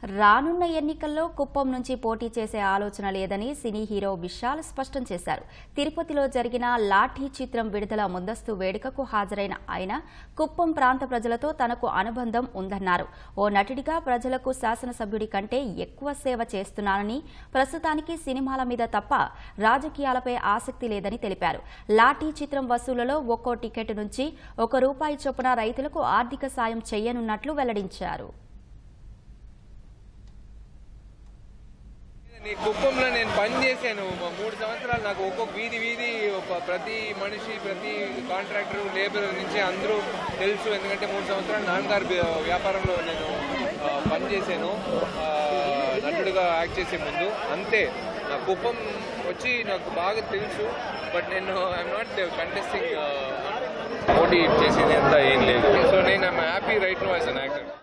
రానున్న ఎన్నికల్లో కుప్పం నుంచి పోటీ చేసే ఆలోచన లేదని సినీ హీరో విశాల్ స్పష్టం చేశారు. తిరుపతిలో జరిగిన లాఠీ చిత్రం విడుదల ముందస్తు వేడుకకు హాజరైన ఆయన కుప్పం ప్రాంత ప్రజలతో తనకు అనుబంధం ఉందన్నారు. ఓ నటుడిగా ప్రజలకు శాసనసభ్యుడి కంటే ఎక్కువ సేవ చేస్తున్నానని, ప్రస్తుతానికి సినిమాల మీద తప్ప రాజకీయాలపై ఆసక్తి లేదని తెలిపారు. లాఠీ చిత్రం వసూళ్లలో ఒక్కో టికెట్ నుంచి ₹1 చొప్పున రైతులకు ఆర్థిక సాయం చేయనున్నట్లు వెల్లడించారు. కుప్పంలో నేను పనిచేశాను 3 సంవత్సరాలు. నాకు ఒక్కొక్క వీధి ప్రతి మనిషి, ప్రతి కాంట్రాక్టర్, లేబర్ నుంచి అందరూ తెలుసు. ఎందుకంటే 3 సంవత్సరాలు నాన్నగారు వ్యాపారంలో నేను పనిచేశాను నటుడుగా యాక్ట్ చేసే ముందు. అంతే, నా కుప్పం వచ్చి నాకు బాగా తెలుసు. బట్ నేను ఐఎమ్ నాట్ కంటెస్టింగ్, పోటీ చేసేది అంతా ఏం లేదు. సో నేను I'm happy right now as an actor.